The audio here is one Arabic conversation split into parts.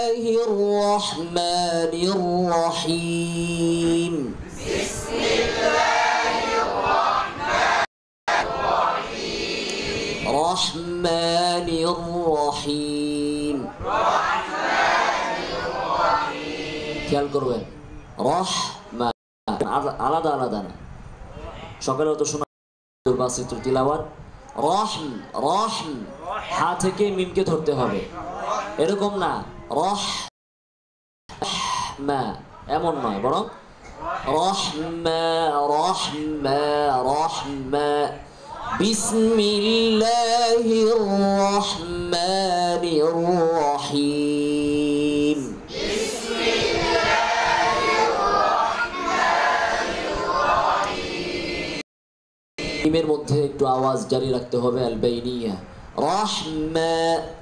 الله الرحمن الرحيم بسم الله الرحمن الرحيم رحمن الرحيم খেয়াল করবেন রহমান আলাদা আলাদা না সকালে তো শোনা বাসিত তিলাওয়াত রহম রহম হা থেকে মিমকে ধরতে হবে এরকম না রহমা এমন নয় বরং রহমা রহমা রহমা বিসমিল্লাহির রহমানির রহিম মিমের মধ্যে একটু আওয়াজ জারি রাখতে হবে আল বাইনিয়া রহমা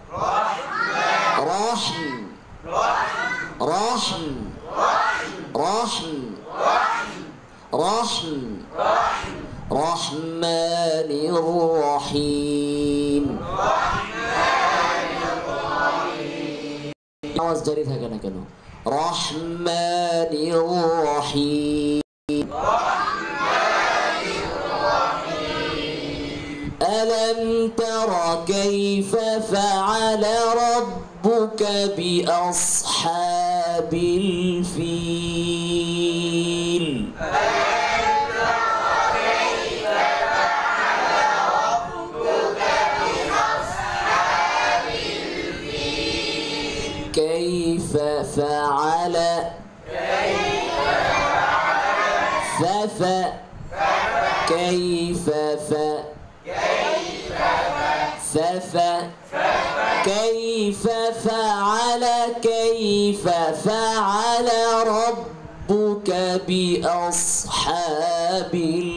রহম রহম রহম রহম রহমানির রহিম আওয়াজ জারি থাকে না কেন রহমানির রহিম ألم تر كيف فعل ربك بأصحاب الفيل كيف فعل كيف كيف فعل ربك بأصحاب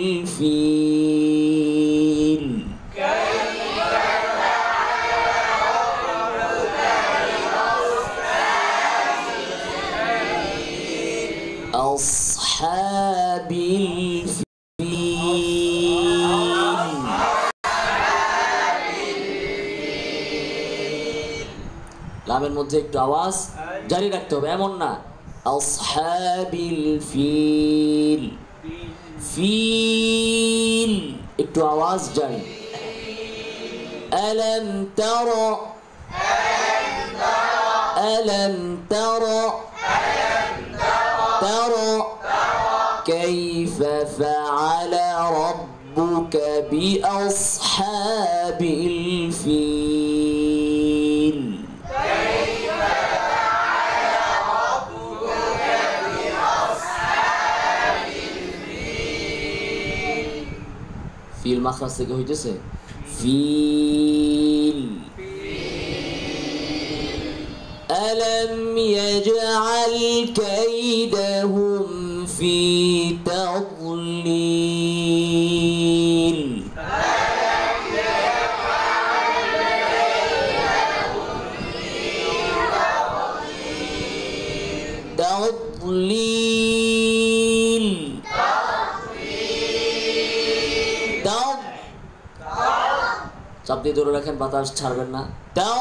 الفيل أصحاب الفيل লামের মধ্যে একটু আওয়াজ জারি রাখতে হবে এমন না আসহাবিল ফিল ফিল একটু আওয়াজ জারি ألم تر ألم تر ترى كيف فعل ربك بأصحاب الفيل ফিল মাখরাজ থেকে হইতেছে ফিল ألم يجعل كيدهم في تضليل تضليل চাপ দিয়ে ধরে রাখেন বাতাস ছাড়বেন না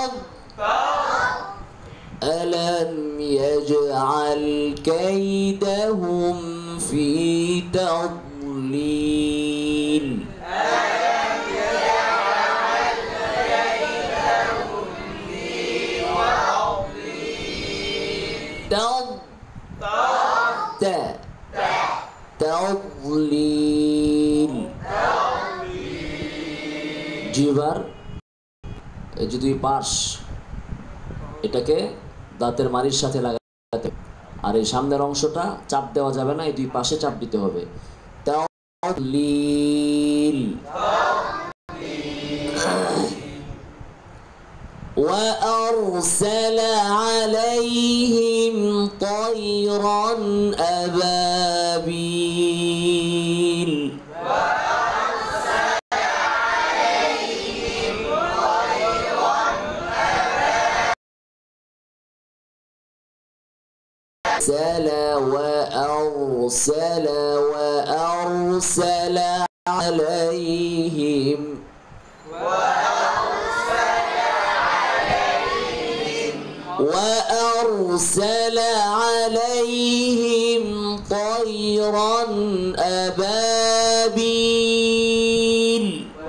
ألم يجعل كيدهم في تضليل تضليل জিহ্বার এই যে দুই পাশ এটাকে দাঁতের মাড়ির সাথে লাগাতে আর এই সামনের অংশটা চাপ দেওয়া যাবে না এই দুই পাশে চাপ দিতে হবে তাওলীল وأرسل عليهم طيرا أبابيل وأرسل عليهم وأرسل وأرسل عليهم طيرا أبابيل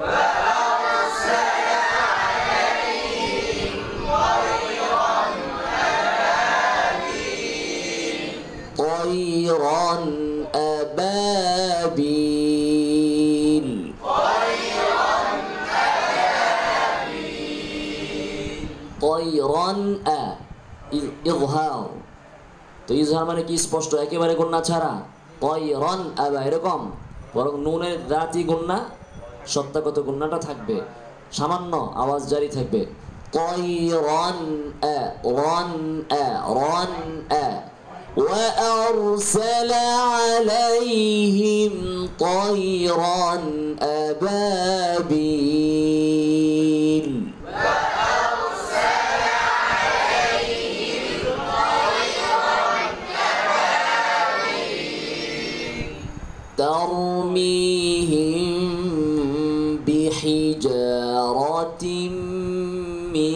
طيرا أبابيل طيرا ইজহার তো ইজহার মানে কি স্পষ্ট একেবারে গুণনা ছাড়া طيرا আবা এরকম বরং নুনের রাতি গুণনা সত্যাগত গুণনাটা থাকবে সামান্য আওয়াজ জারি থাকবে طيرا رن رن وأرسل عليهم طيرا أبابيل ترميهم بحجارة من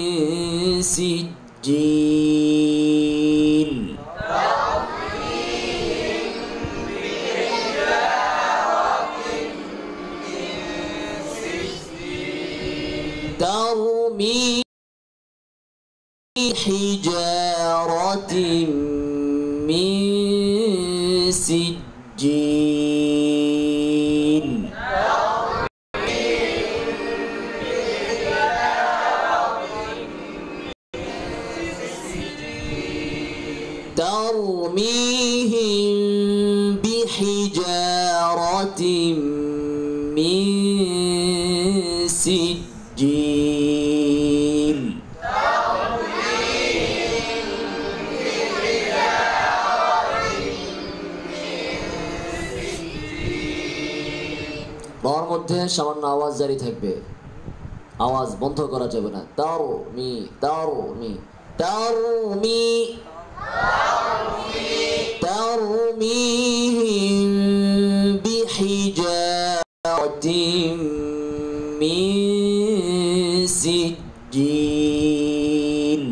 سجيل ترميهم بحجارة من سجيل ترميهم بحجارة من سجيل বার মধ্যে সামান্য আওয়াজ জারি থাকবে আওয়াজ বন্ধ করা যাবে না তারমি তারমি তারমি ترميهم بحجارة من سجيل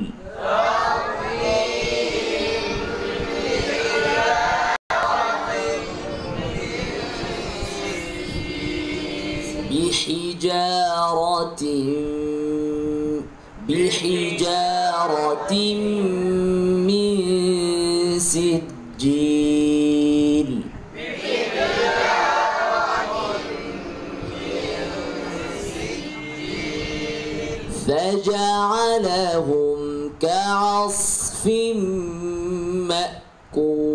بحجارة من سجيل فجعلهم كعصف مأكول